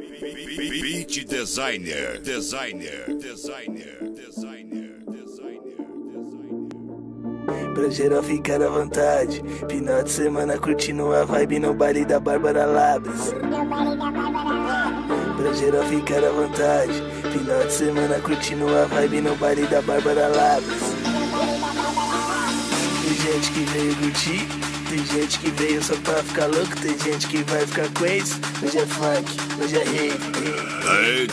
Beat Designer. Pra geral ficar à vontade, final de semana curtindo a vibe no baile da Bárbara Labs. Pra geral ficar à vontade, final de semana curtindo a vibe no baile da Bárbara Labs. Tem gente que veio curtir, tem gente que veio só pra ficar louco, tem gente que vai ficar crazy. Hoje é funk, hoje é rave.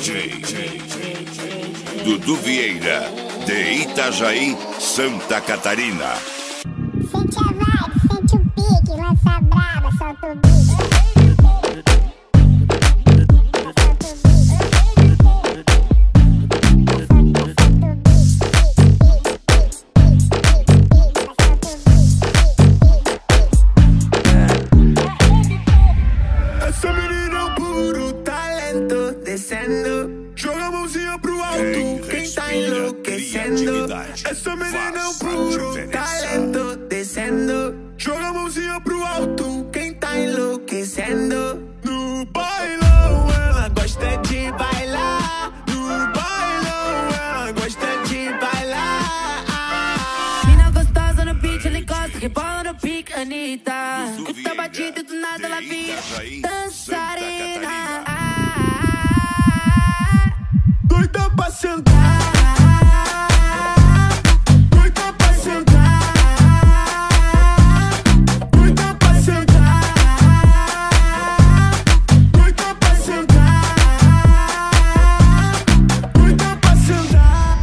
Dudu Vieira, de Itajaí, Santa Catarina. Sente a vibe, sente o pique, lança a braba, solta o beat. Essa menina é um puro talento, descendo. Joga a mãozinha pro alto, quem tá enlouquecendo. Essa menina é um puro talento, descendo. Joga a mãozinha pro alto, quem tá enlouquecendo. No bailão ela gosta de bailar. No bailão ela gosta de bailar. Mina gostosa no beat, ela encosta, rebola no pique, Anitta. Escuta a batida do nada ela vira dançarina. Doida pra sentar. Doida pra sentar. Doida pra sentar. Doida pra sentar. Doida pra sentar.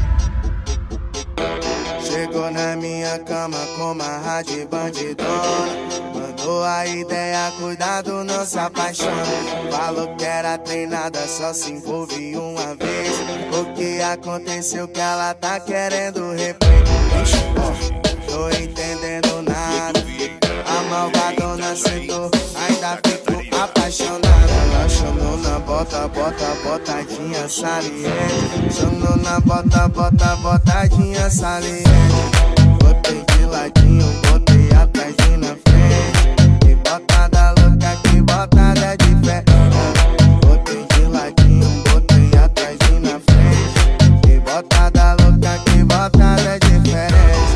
Chegou na minha cama com uma rádio bandidona. Mandou a ideia, cuidado, não se apaixona. Falou que era treinada, só se envolve uma vez. O que aconteceu que ela tá querendo replay? Tô entendendo nada. A malvadona sentou, ainda fico apaixonada. Ela chamou na bota, botadinha saliente. Chamou na bota, botadinha saliente. Botei de ladinho, botei atrás e na frente. Que botada louca, que botada diferente. Botei de ladinho, botei atrás e na frente. Que botada louca, que botada diferente.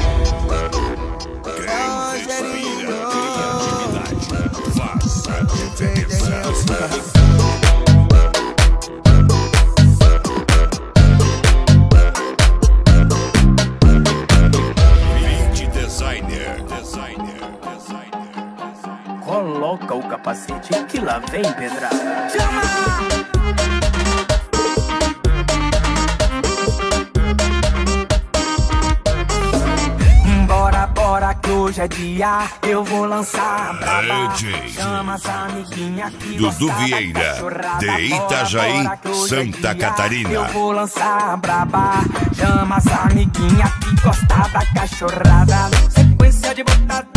Faça a diferença. Coloca o capacete que lá vem pedrada. Bora que hoje é dia, eu vou lançar a braba. Chama essa amiguinha que Dudu Vieira, de Itajaí, Santa Catarina. Eu vou lançar a braba. Chama essa amiguinha que gosta da cachorrada. Sequência de botada.